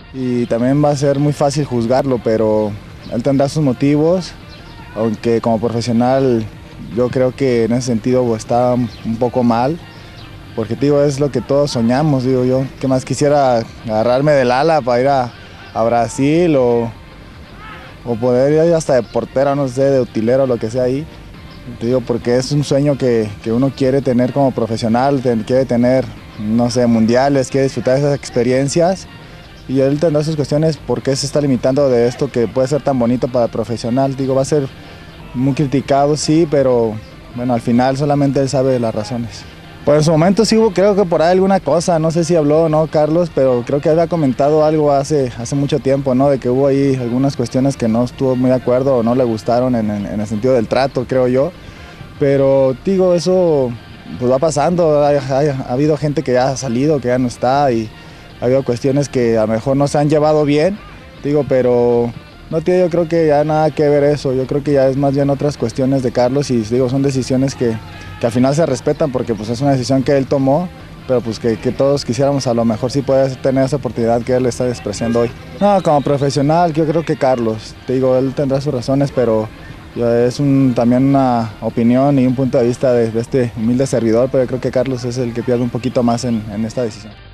y también va a ser muy fácil juzgarlo, pero él tendrá sus motivos, aunque como profesional yo creo que en ese sentido está un poco mal, porque digo, es lo que todos soñamos, digo yo, que más quisiera agarrarme del ala para ir a Brasil o poder ir hasta de portero, no sé, de utilero, lo que sea ahí. Te digo, porque es un sueño que uno quiere tener como profesional, quiere tener, no sé, mundiales, quiere disfrutar de esas experiencias. Y él tendrá sus cuestiones, ¿por qué se está limitando de esto que puede ser tan bonito para el profesional? Digo, va a ser muy criticado, sí, pero bueno, al final solamente él sabe las razones. Por en su momento sí hubo, creo que por ahí alguna cosa, no sé si habló o no Carlos, pero creo que había comentado algo hace mucho tiempo, ¿no? De que hubo ahí algunas cuestiones que no estuvo muy de acuerdo o no le gustaron en el sentido del trato, creo yo. Pero digo, eso pues va pasando, ha habido gente que ya ha salido, que ya no está y ha habido cuestiones que a lo mejor no se han llevado bien, digo, pero no, tío, yo creo que ya nada que ver eso, yo creo que ya es más bien otras cuestiones de Carlos y digo, son decisiones que al final se respetan porque pues es una decisión que él tomó, pero pues que todos quisiéramos a lo mejor sí poder tener esa oportunidad que él está expresando hoy. No, como profesional yo creo que Carlos, te digo, él tendrá sus razones, pero es también una opinión y un punto de vista de este humilde servidor, pero yo creo que Carlos es el que pierde un poquito más en esta decisión.